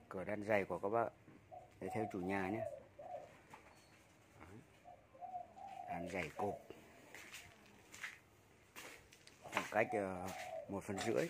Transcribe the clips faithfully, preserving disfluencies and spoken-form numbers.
Cửa đan giày của các bạn để theo chủ nhà nhé. Đan giày cộp khoảng cách một phần rưỡi.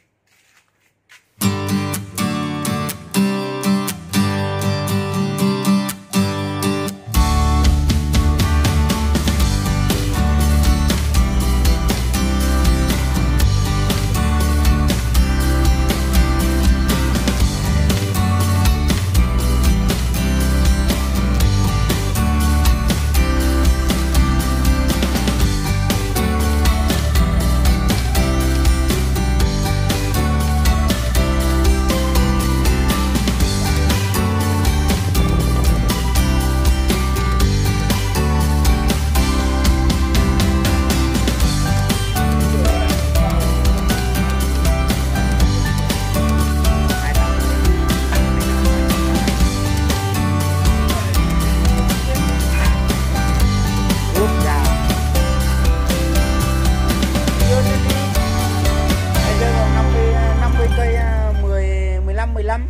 mười lăm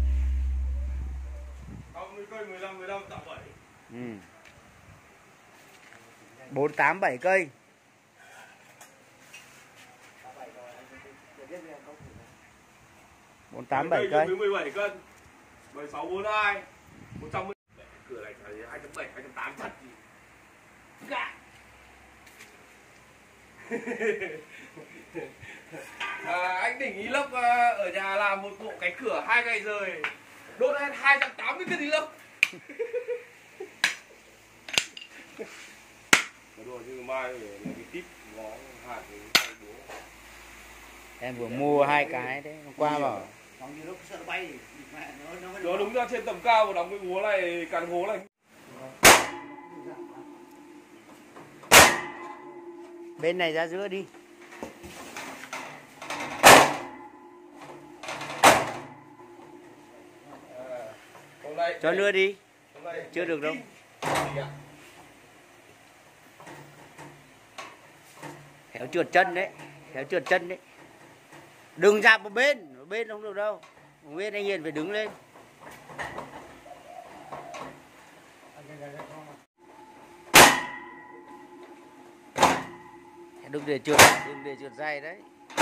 cây mười lăm mười lăm tạo bảy. Ừ. bốn tám bảy cây. bốn tám bảy cây. mười bảy cân. bảy sáu bốn hai. một trăm mươi. Cửa này phải hai chấm bảy, hai chấm tám thật gì. Gạ. À, anh đỉnh ý lốc ở nhà làm một bộ cái cửa hai ngày rồi đốt hết hai trăm tám mươi cân ý lốc. Đồ như mai là cái tip ngó hạt hai búa. Em vừa mua hai cái đấy, hôm qua bảo đóng như lúc sợ nó bay mẹ nó nó nó đúng ra trên tầm cao và đóng cái búa này càn hố này. Bên này ra giữa đi. Này, cho nữa đi. này, Chưa được đâu. Khéo trượt chân đấy, khéo trượt chân đấy. Đừng ra một bên, một bên không được đâu. Một bên anh Hiền phải đứng lên. Đừng để trượt, đừng để trượt dày đấy.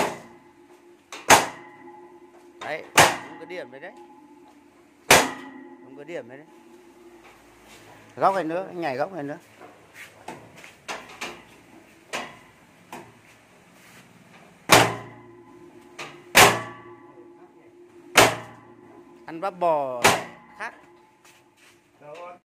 Đấy, không có điểm đấy đấy. Không có điểm đấy đấy. Góc này nữa, nhảy góc này nữa. Ăn bắp bò khác.